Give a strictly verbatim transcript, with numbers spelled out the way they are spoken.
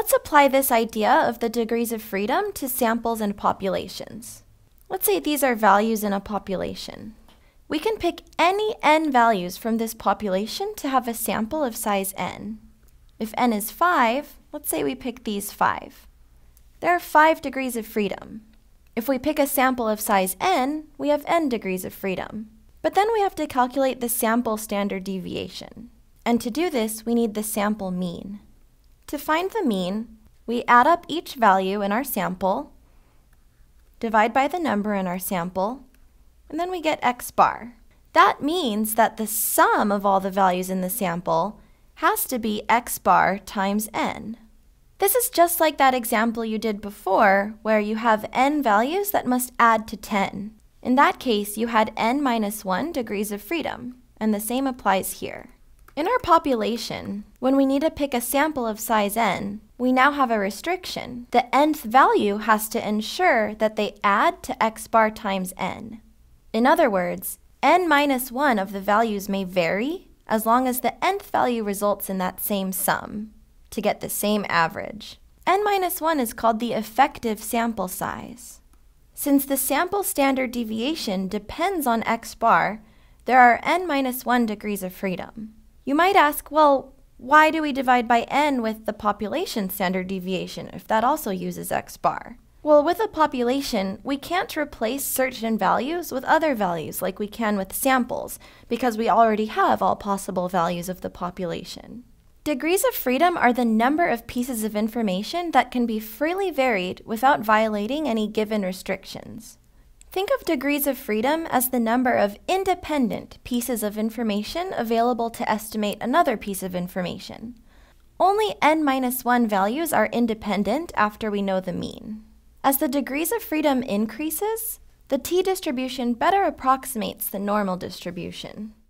Let's apply this idea of the degrees of freedom to samples and populations. Let's say these are values in a population. We can pick any n values from this population to have a sample of size n. If n is five, let's say we pick these five. There are five degrees of freedom. If we pick a sample of size n, we have n degrees of freedom. But then we have to calculate the sample standard deviation. And to do this, we need the sample mean. To find the mean, we add up each value in our sample, divide by the number in our sample, and then we get x bar. That means that the sum of all the values in the sample has to be x bar times n. This is just like that example you did before, where you have n values that must add to ten. In that case, you had n minus one degrees of freedom, and the same applies here. In our population, when we need to pick a sample of size n, we now have a restriction. The nth value has to ensure that they add to x bar times n. In other words, n minus one of the values may vary as long as the nth value results in that same sum to get the same average. n minus one is called the effective sample size. Since the sample standard deviation depends on x bar, there are n minus one degrees of freedom. You might ask, well, why do we divide by n with the population standard deviation if that also uses x bar? Well, with a population, we can't replace certain values with other values like we can with samples, because we already have all possible values of the population. Degrees of freedom are the number of pieces of information that can be freely varied without violating any given restrictions. Think of degrees of freedom as the number of independent pieces of information available to estimate another piece of information. Only n minus one values are independent after we know the mean. As the degrees of freedom increases, the t-distribution better approximates the normal distribution.